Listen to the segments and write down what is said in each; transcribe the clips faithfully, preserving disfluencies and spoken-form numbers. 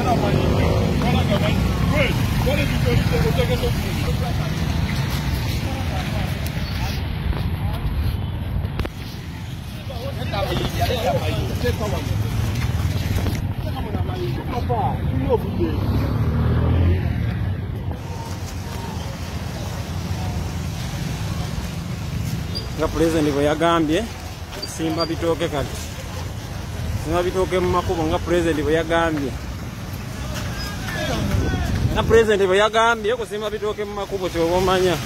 nga president bwe yagambye simba bitooke kati simba bitooke mu makubo nga president bwe yagambye nga president bwe yagambye okusimba bitooke mu makubo kyoba omanya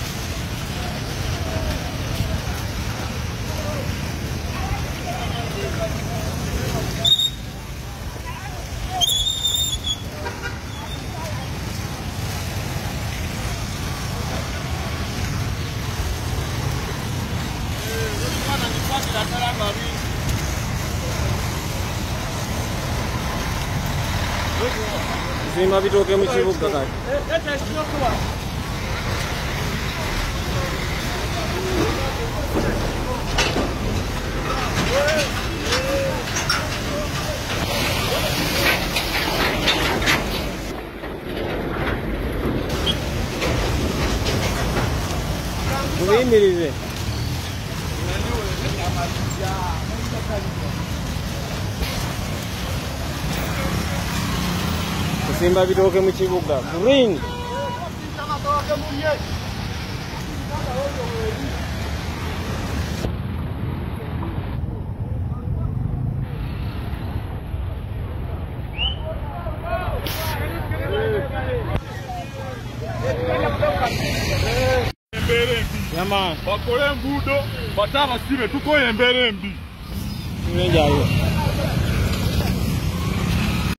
simba bitooke mu kibuga kati mubiyimirize simba bitooke mu kibuga green Yama bakole Nguddo bataba sibe tukoye embere mbi. Njayo.